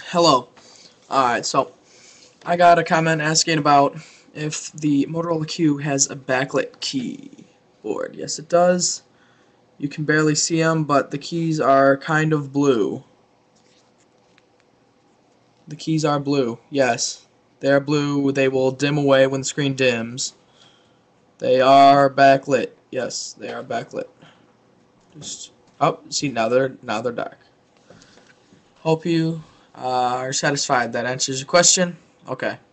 Hello. Alright, so I got a comment asking about if the Motorola Q has a backlit keyboard. Yes, it does. You can barely see them, but the keys are kind of blue. The keys are blue. Yes, they're blue. They will dim away when the screen dims. They are backlit. Yes, they are backlit. Just see, now they're dark. Hope you are satisfied. That answers your question. Okay.